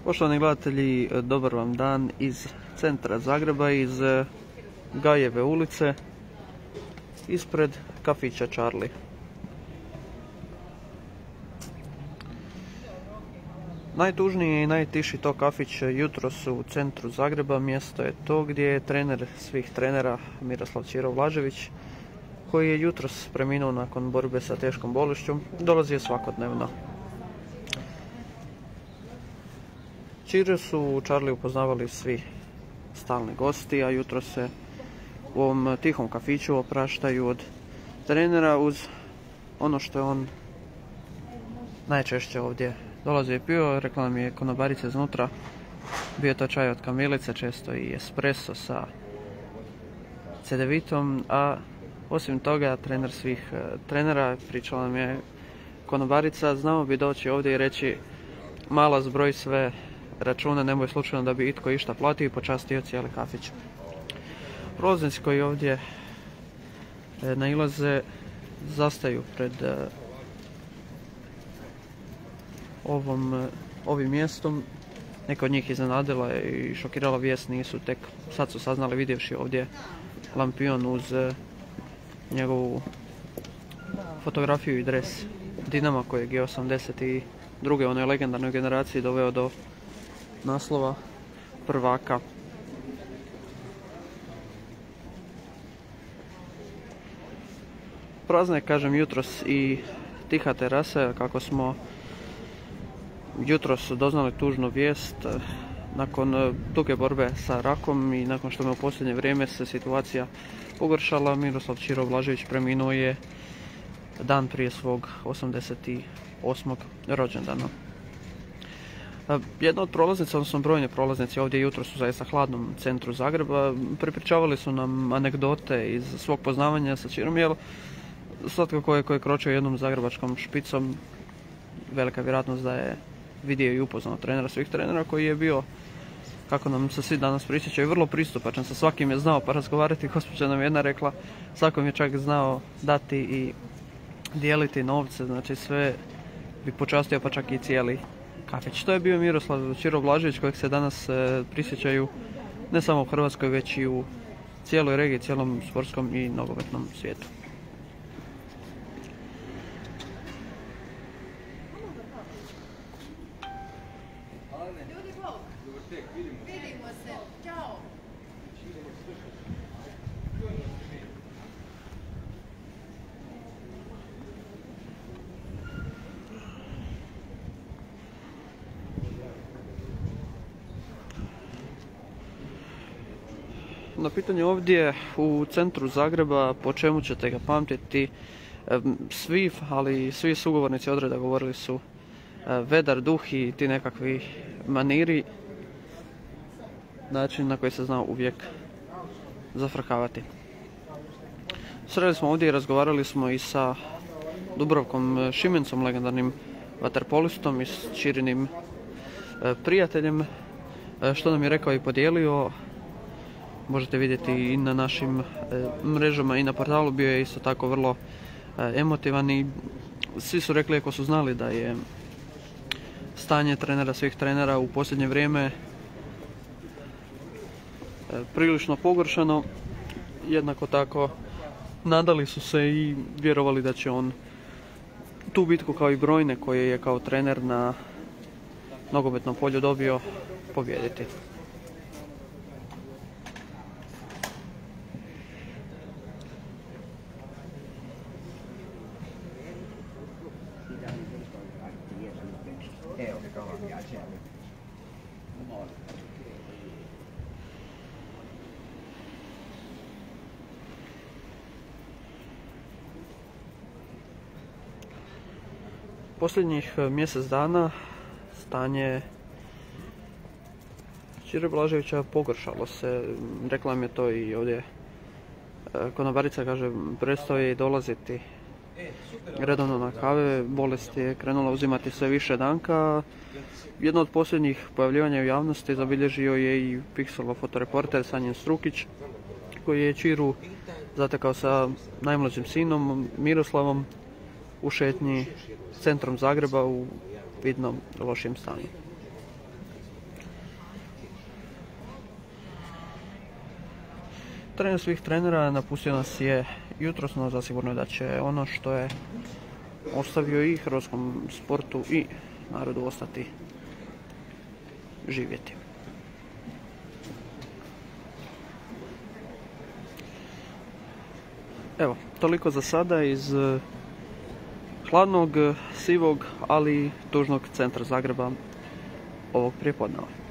Poštovani gledatelji, dobar vam dan iz centra Zagreba, iz Gajeve ulice, ispred kafića Charlie. Najtužniji i najtiši to kafić jutros u centru Zagreba. Mjesto je to gdje je trener svih trenera Miroslav Ćiro Blažević, koji je jutros preminuo nakon borbe sa teškom bolešću, dolazio svakodnevno. Ćire su u Charlie upoznavali svi stalni gosti, a jutro se u ovom tihom kafiću opraštaju od trenera uz ono što je on najčešće ovdje dolazio i pio. Rekla nam je konobarica iznutra, bio je to čaj od kamilice, često i espresso sa cedevitom, a osim toga trener svih trenera, pričala nam je konobarica, znamo bi doći ovdje i reći mala zbroj sve račune, nemoj slučajno da bi itko išta platio i počastio cijeli kafić. Prolaznici koji ovdje nailaze zastaju pred ovim mjestom. Neka od njih iznenadila i šokirala vijest, nisu tek sad su saznali vidjevši ovdje lampion uz njegovu fotografiju i dres Dinama kojeg je 82. u onoj legendarnoj generaciji doveo do naslova prvaka. Prazna je, kažem, jutros i tiha terasa, kako smo jutros doznali tužnu vijest nakon duge borbe sa rakom i nakon što me u posljednje vrijeme se situacija pogoršala. Miroslav Ćiro Blažević preminuo je dan prije svog 88. rođendana. Jedna od prolaznica, odnosno brojni prolaznici ovdje jutros u zaista hladnom centru Zagreba prepričavali su nam anegdote iz svog poznavanja sa Ćirom, jer svatko ko je kročio jednom zagrebačkom špicom, velika vjerojatnost da je vidio i upoznao trenera svih trenera, koji je bio, kako nam se svi danas prisjećaju, vrlo pristupačan, sa svakim je znao pa razgovarati. Gospođa nam jedna rekla, svakom je čak znao dati i dijeliti novce, znači sve bi počastio, pa čak i cijeli kafić. To je bio Miroslav Ćiro Blažević, kojeg se danas prisjećaju ne samo u Hrvatskoj, već i u cijeloj regiji, cijelom sportskom i nogometnom svijetu. Na pitanje ovdje u centru Zagreba po čemu ćete ga pamtiti, svi sugovornici odreda govorili su vedar duh i ti nekakvi maniri, način na koji se znao uvijek zafrkavati. Sreli smo ovdje i razgovarali smo i sa Dubravkom Šimencom, legendarnim vaterpolistom i s Ćirinim prijateljem, što nam je rekao i podijelio. Možete vidjeti i na našim mrežama i na portalu, bio je isto tako vrlo emotivan i svi su rekli, ako su znali da je stanje trenera svih trenera u posljednje vrijeme prilično pogoršano, jednako tako nadali su se i vjerovali da će on tu bitku, kao i brojne koje je kao trener na nogometnom polju dobio, pobijediti. Posljednjih mjesec dana stanje Ćire Blaževića pogoršalo se. Rekla nam je to i ovdje konobarica, kaže, prestao je i dolaziti redovno na kave, bolest je krenula uzimati sve više danka. Jedno od posljednjih pojavljivanja u javnosti zabilježio je i Pixelov fotoreporter Sanjin Strukić, koji je Ćiru zatekao sa najmlađim sinom Miroslavom u šetnji centrom Zagreba u vidno lošim stanju. trener svih trenera, napustio nas je jutros, no zasigurno je da će ono što je ostavio i hrvatskom sportu i narodu ostati živjeti. Evo, toliko za sada iz hladnog, sivog, ali tužnog centra Zagreba ovog prijepodneva.